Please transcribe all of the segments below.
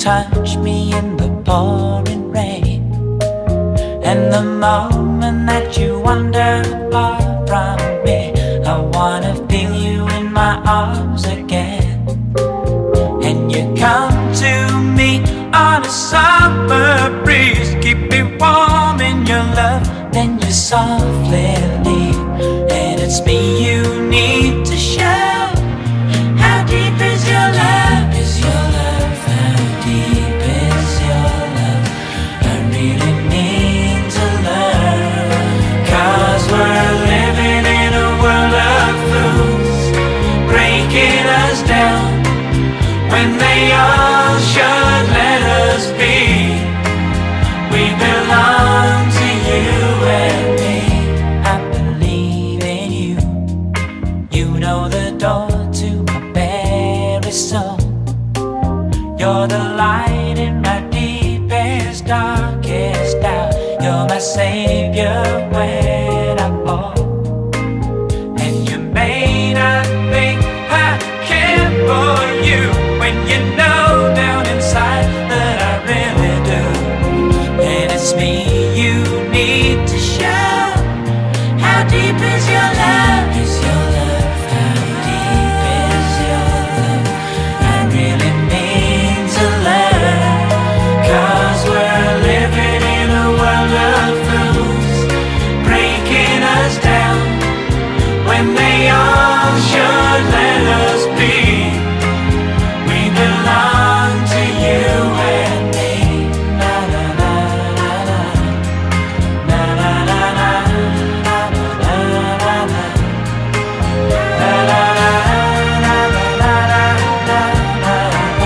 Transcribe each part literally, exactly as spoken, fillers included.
touch me in the pouring rain, and the moment that you wander far from me, I wanna feel you in my arms again. And you come to me on a summer breeze, keep me warm in your love, then you softly leave. And it's me you need to show. How deep is your love? Is your love? How deep is your love? I really need to learn. Cause we're living in a world of fools, breaking us down when they all should let us be. We belong to you and me. I believe in you. You know the door to my very soul. You're the light in my deepest, darkest doubt. You're my savior when I fall. And you may not think I care for you, when you know down inside that I really do. And it's me you need to show. How deep is your love? Is your love? How deep is your love? I really mean to learn. Cause we're living in a world of fools, breaking us down when they all should let us be. We belong to you and me. Na na na na na. Na na na na. Na na na na. Na na na na na na na.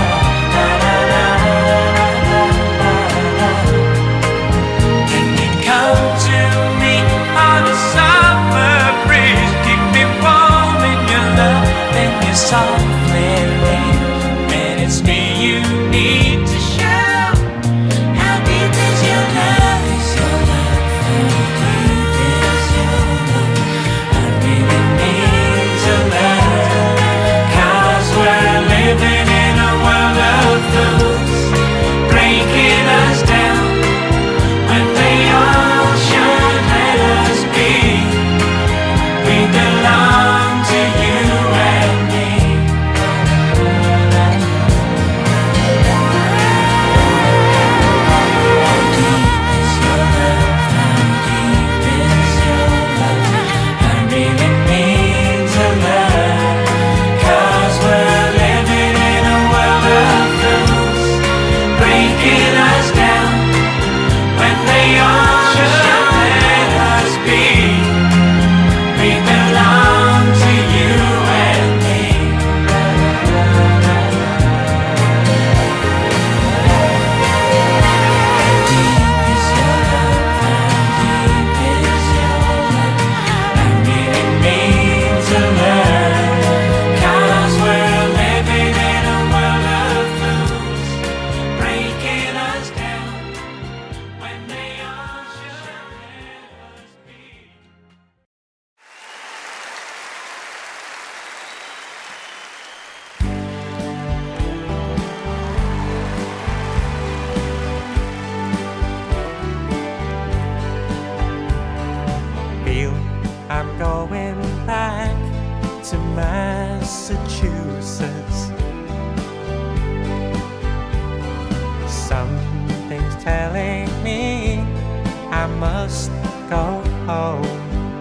Can you come to me on a summer breeze, keep me warm in your love, then you softly leave. And it's me you need to show. How deep is your love? Is your love? How deep is your love? I really need to learn. Cause we're living in a world of fools, breaking us down when they all should let us be. We belong to you and me. How deep is your love? How deep is your love? I really need to learn. Cause we're living in a world of fools, breaking us down when they all should let us be. We belong to you and me. How deep is your love? How deep is your love? I really mean to learn. Cause we're living in a world of fools, breaking us down when they all should let us be. Feel I'm going back to Massachusetts. Something's telling me I must go home.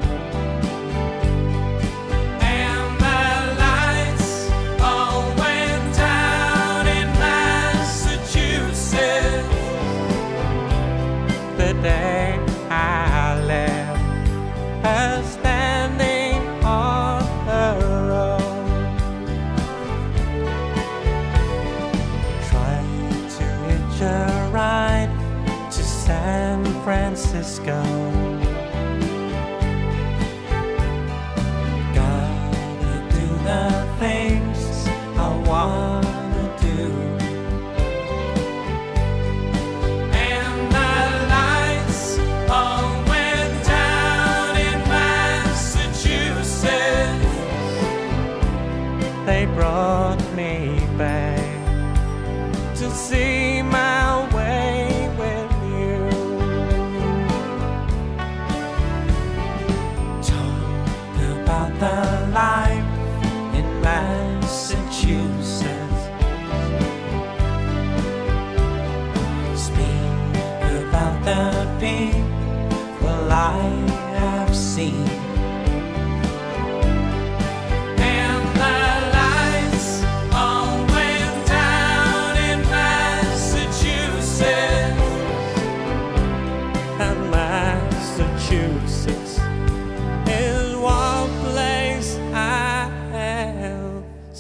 And the lights all went down in Massachusetts the day I left her standing on her own, trying to hitch a ride to San Francisco. Gotta do the things I wanna do. And the lights all went down in Massachusetts. They brought me back to see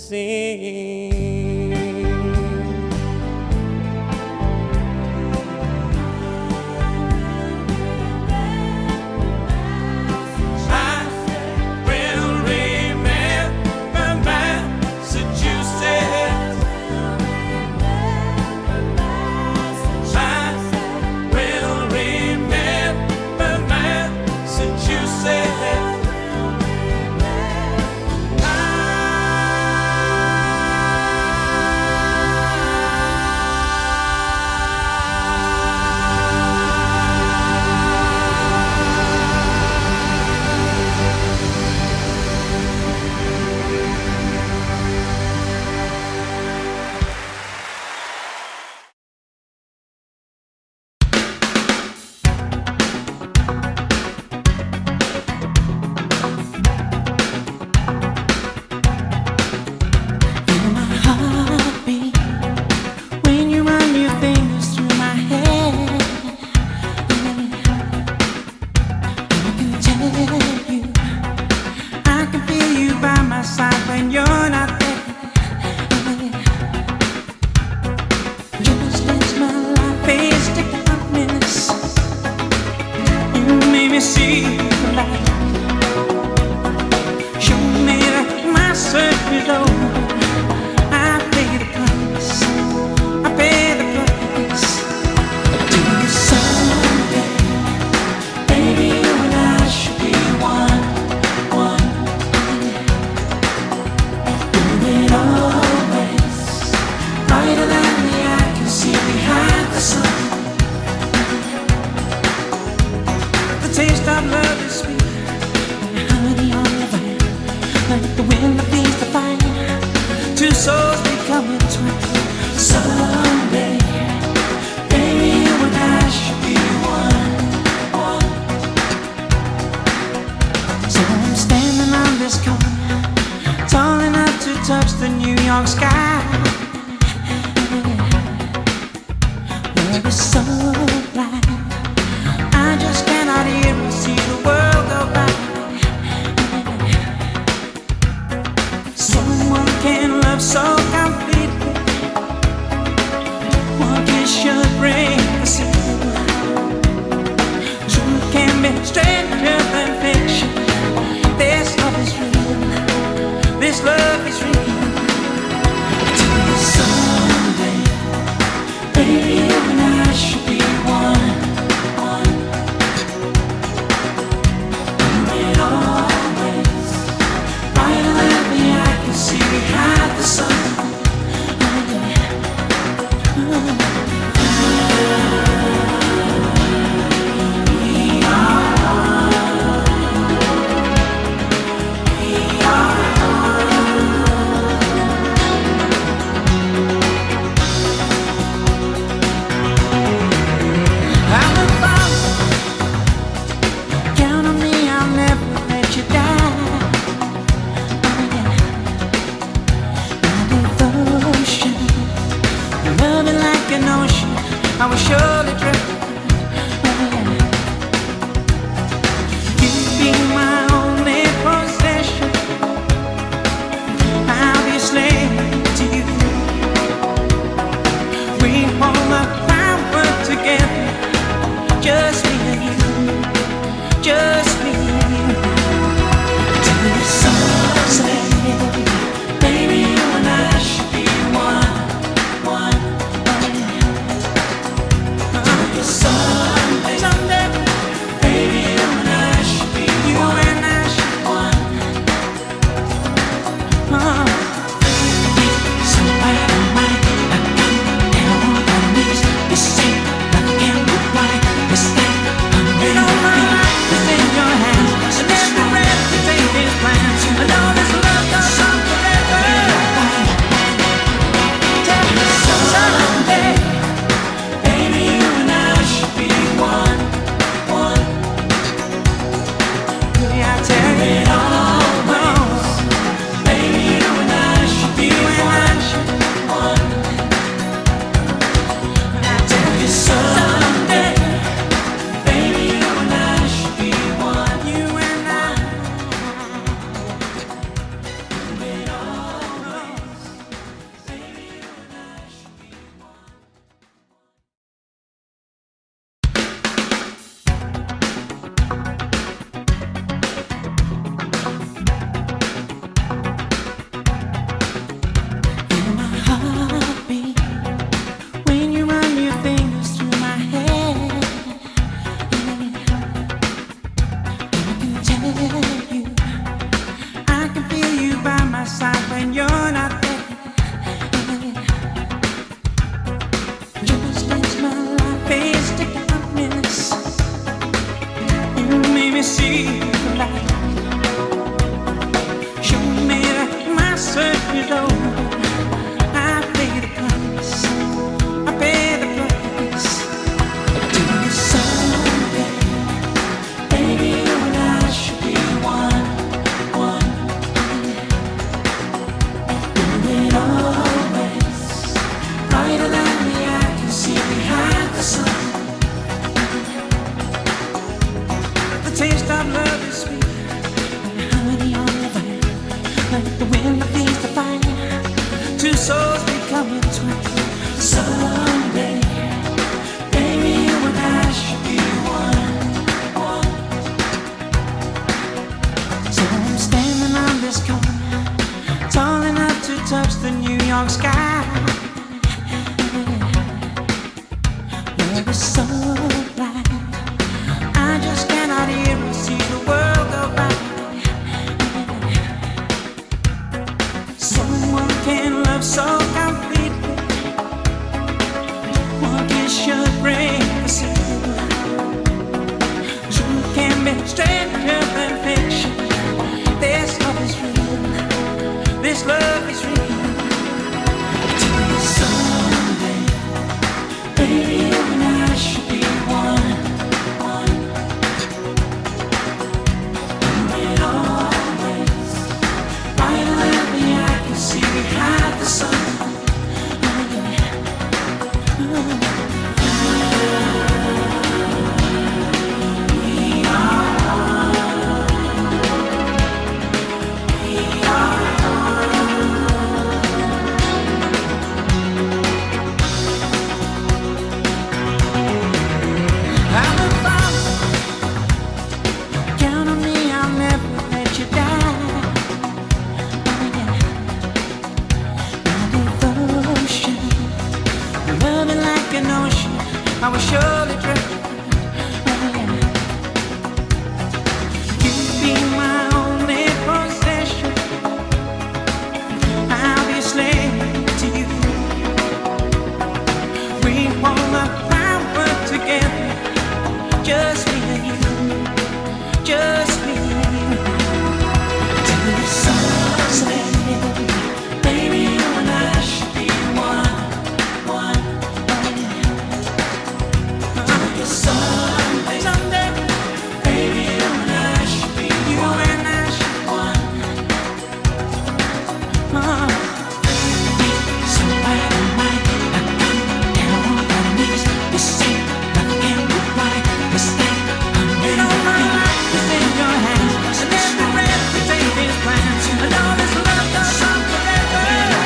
sing. like the wind that feeds the fire. Two souls becoming twins. Someday, baby, you and I should be one, one. So I'm standing on this corner, tall enough to touch the New York sky. Love is so blind, I just cannot hear or see the world go by. Someone can love so completely, one kiss should break the seal. Truth can be stranger than fiction. This love is real, this love is real. Someday, baby, you and I should be one, one. And it always, right around me, I can see behind the sun. We are one, we are I'm a father, count on me, I'll never let you die. Oh yeah, my devotion, loving like an ocean, I will surely drown. Oh yeah, you be my only possession, I'll be a slave to you. We won't look power together, just me and you, just me and you. Till someday, baby, you and I should be one, one. Till someday, someday, baby, you and I should be you one, and I should be one. Oh. Somebody might not come down on my knees. This ain't nothing but right. This ain't unreal. It's in your hands, and every breath we take is planned. And all this love goes on forever.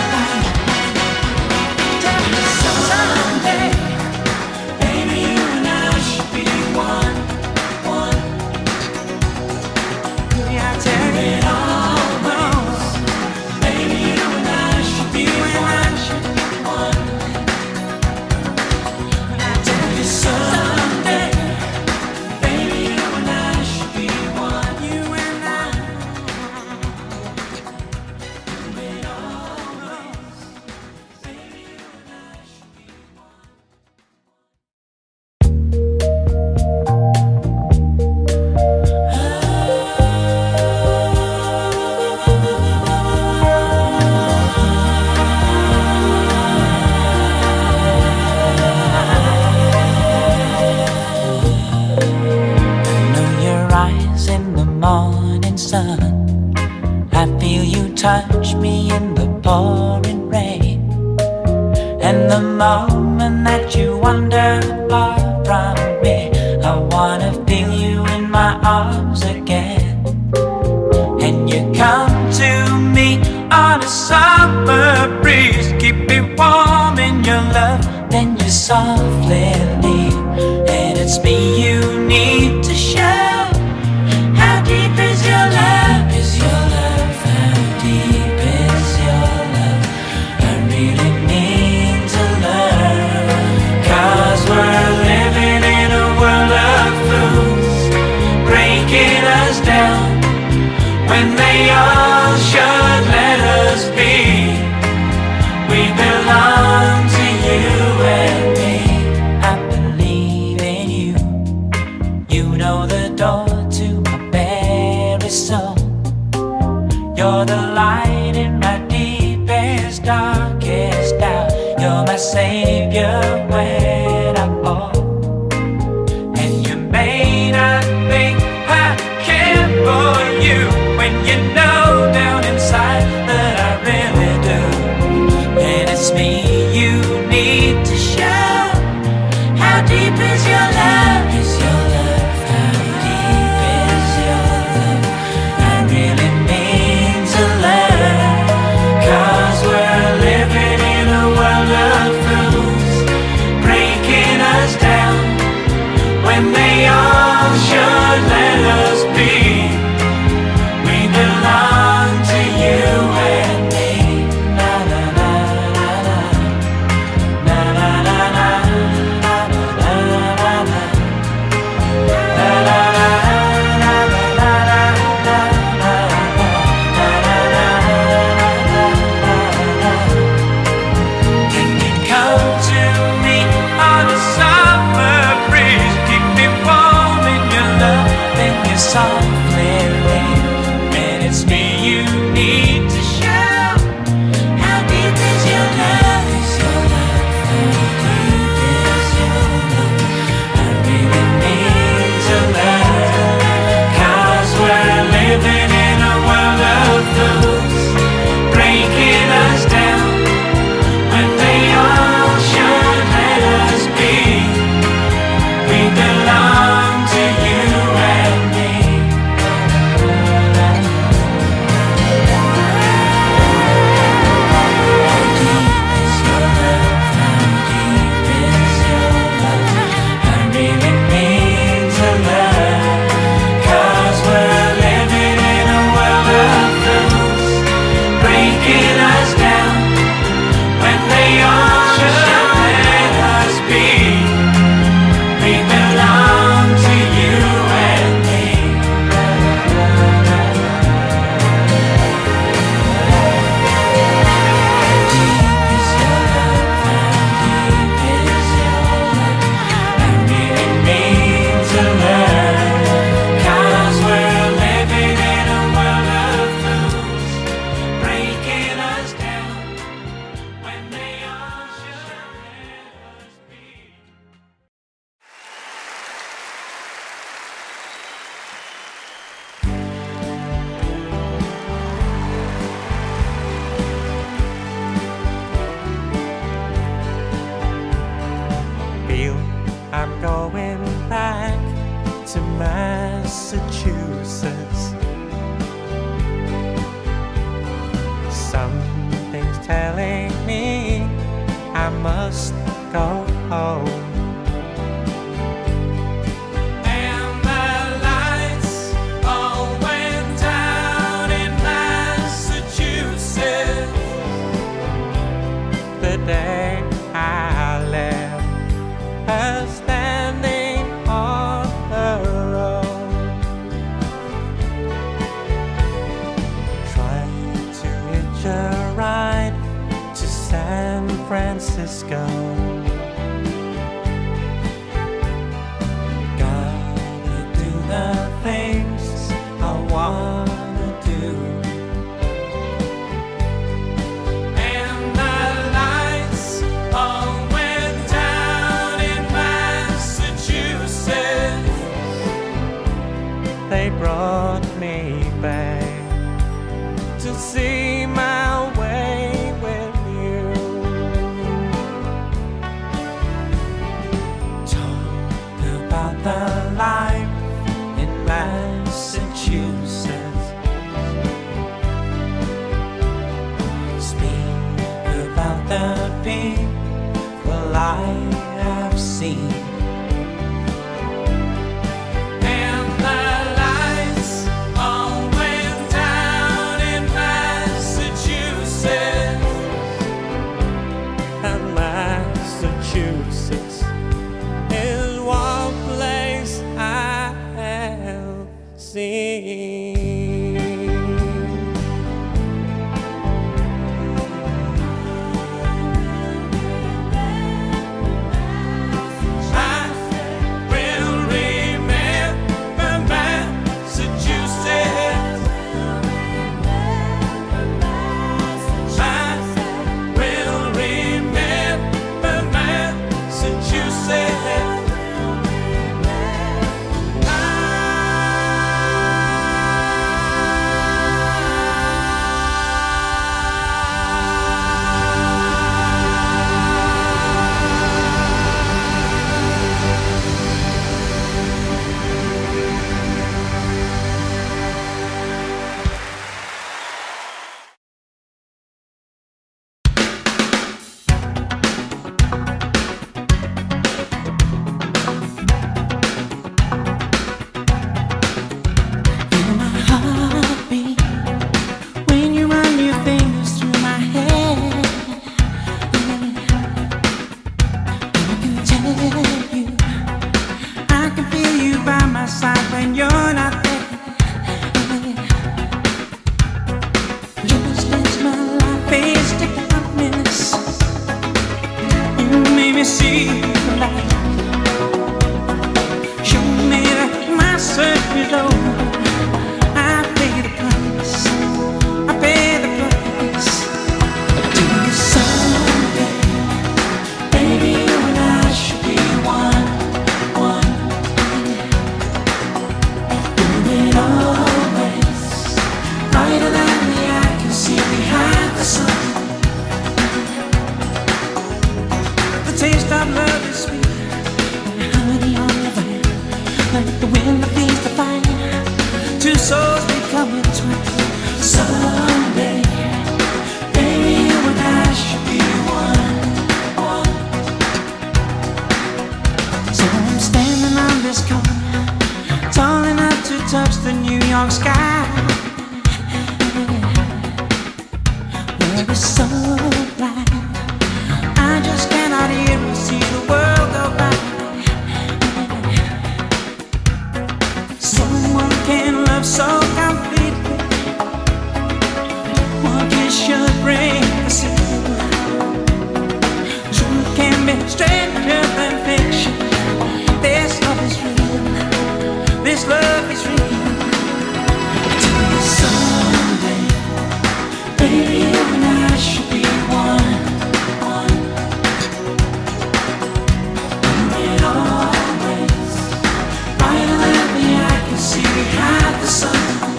Tell me someday, baby, you and I should be one, one. Yeah, I tell you it always, baby, you and I should be one, one. I tell you someday, baby, you and I should be one, you and I. It always, baby, you and I should be one. I know your eyes in the morning sun. I feel you touch me in the pouring rain. And the moment that you wander apart from me, I wanna feel you in my arms again. And you come to me on a summer breeze, keep me warm in your love, then you softly leave. And it's me you need to show. How deep is your love? Is your love? How deep is your love? I really need to learn. Cause we're living in a world of fools, breaking us down when they all should let us be. We belong to you and me. I believe in you. You know the door to my very soul. You're the light in my deepest, darkest doubt. You're my savior when I fall. And you may not think I care for you, when you know down inside that I really do. And it's me you need to show. How deep is your love? Is your love? How deep is your love? I really mean to learn. need to show. How deep is your love? Is your love? How deep is your love? I really need to love. 'Cause we're living in a world of fools, breaking us down when they all should let us be. We belong to you and me. How deep is your love? How deep is your love? I really need to love. 'Cause we're living in a world of fools, breaking us down when they all should let us be. We belong to you and me. How deep is your love? How deep is your love? I really need to love. 'Cause we're living in a world of fools, breaking us down when they all should let us be. Feel I'm going back to Massachusetts. Something's telling me I must go home. And the lights all went down in Massachusetts. The day I left her standing on her own, trying to hitch a ride to San Francisco. Gotta do the things I wanna do. And the lights all went down in Massachusetts. They brought me back to see my way with you. Talk about the life in Massachusetts. Speak about the people I have seen. And the lights all went down in Massachusetts. And Massachusetts is one place I have seen. I will remember Massachusetts. I will remember Massachusetts. I paid the price. I paid Someday, baby, you and I should be one, one. So I'm standing on this corner, tall enough to touch the New York sky. Where it's so bright, I just cannot hear or see the world go by. Someone can love so completely, one kiss should break the seal. Truth can be stranger than fiction. This love is real, this love is real. Till someday, baby, you and I should be one, one. And it always brighter than me, I can see behind the sun.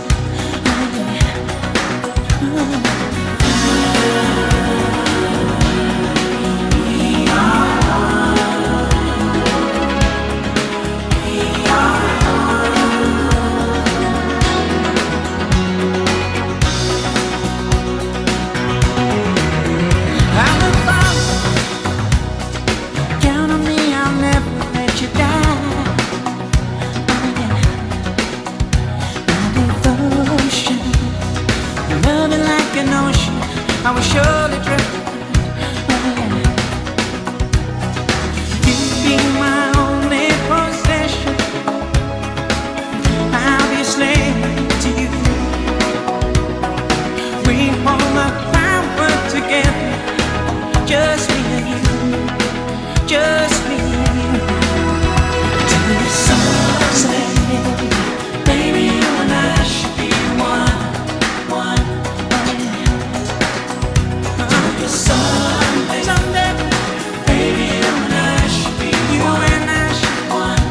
I will surely drown. You be my only possession, I'll be a slave to you. We hold our power together, just me and you, just me and you. Till someday, baby, you and I should be one, one. Someday, someday, baby, you and I should be you one, and I should be one.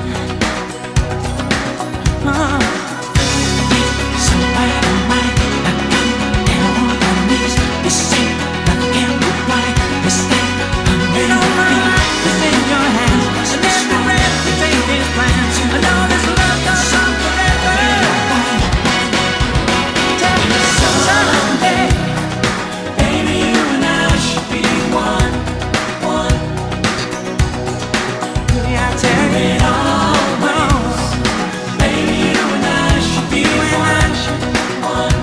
Oh. Somewhere in my life, I come down on my knees. You say love can't be right. You stay under your feet, within your hands. And every breath you take is planned. I know this love goes on forever. Tell me someday, baby, you and I should be one, one. Yeah, I tell you it always, baby, you and I should be one, one.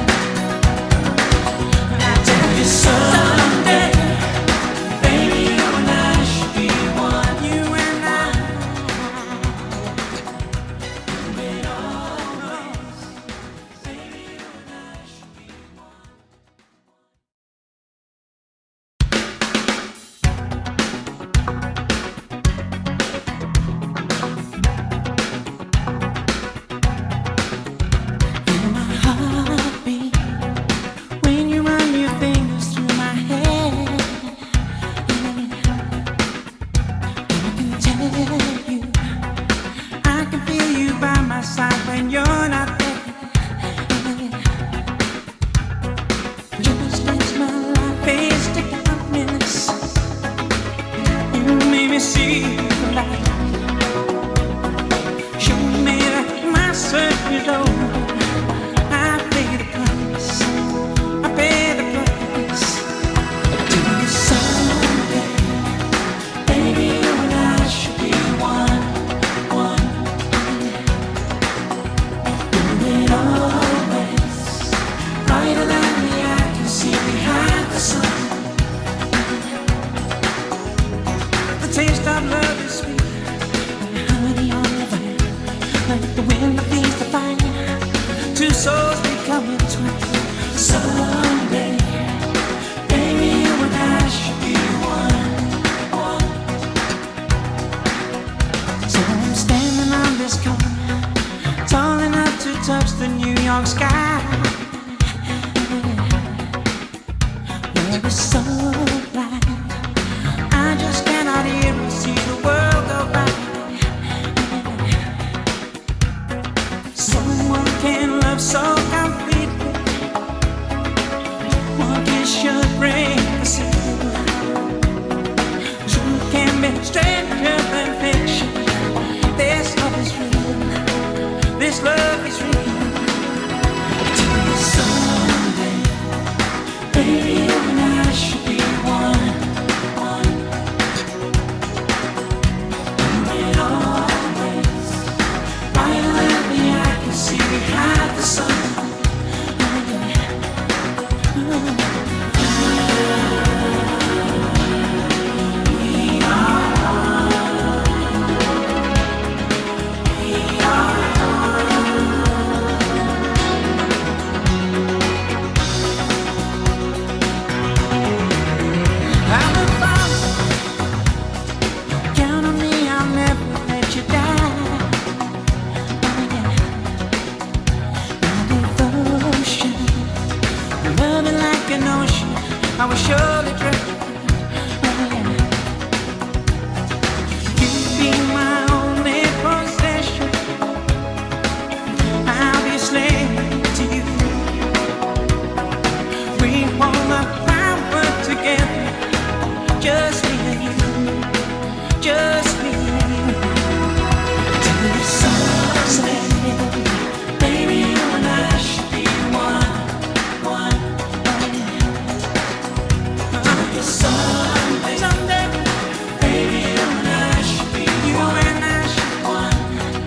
I tell you someday, baby, you and I should be one, you and I. It always, baby, you and I should be one. Feel my heartbeat when you run your fingers through my hair. I can tell you, I can feel you by my side when you're not there. Just as my life faced the darkness, you made me see the light. Show me that my search is over. I pay the price, I pay the price. Till someday, baby, you and I should be one, one. Do it always, brighter than the eye can see behind the sun. The taste of love is sweet, like honey on the vine, like the wind that feeds the fire. Two souls becoming twins. Someday, baby, you and I should be one, one. So I'm standing on this corner, tall enough to touch the New York sky. Where it's so bright, I just cannot hear or see the world go by. Someone can love so completely, one kiss should break the seal. Truth can be stranger than fiction. This love is real, this love is real. will surely drown. You be my only possession. I'll be a slave to you. We wanna power together, just me and you, just me and you. Till the sun's setting, baby, you and I should be one, one, one. Till the someday, someday, baby, you and I should be you one, and I should one.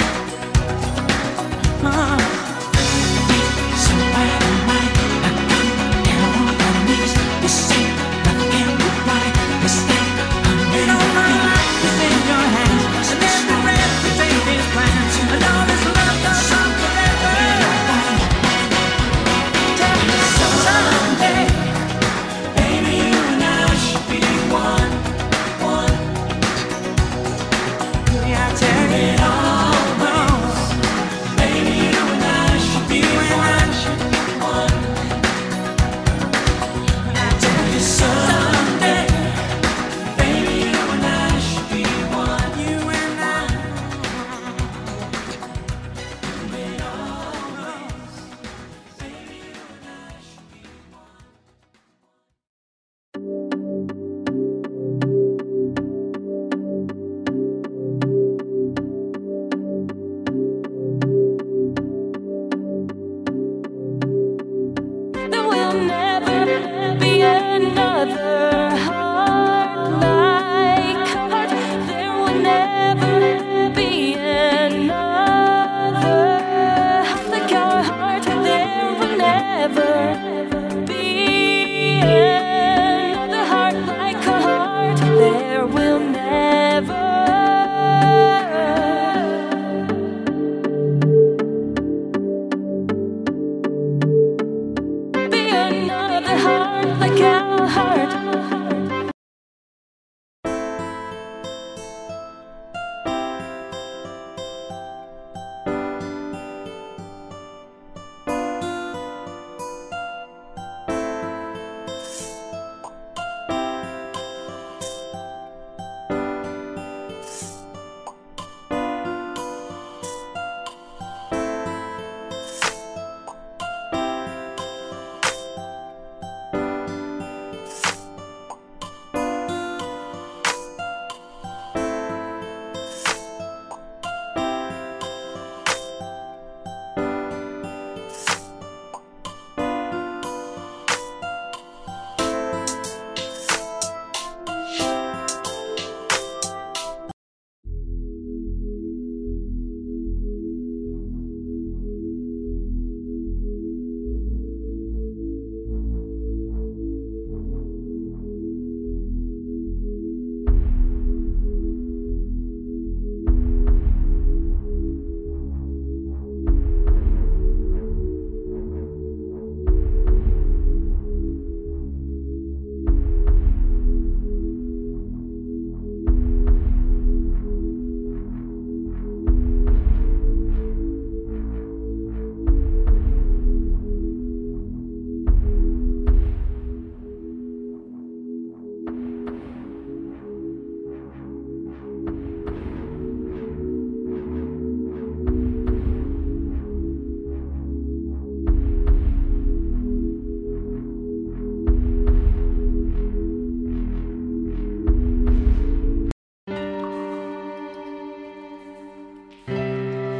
Uh. Somebody might have come down on my knees. You say nothing but right. You stay under your feet. It's in your hands. And every breath we take is planned. And all this love goes on forever. Tell me someday, baby, you and I should be one, one. Yeah, I tell you it always. Baby, you and I should be one, one. I tell you someday, baby, you and I should be one. You and I, it always. Baby, you and I should be one. There will never be another heart like heart. There will never be another heart like our heart. There will never be another heart like our heart. There will never be another heart like our heart.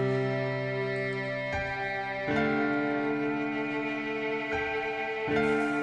Thank you.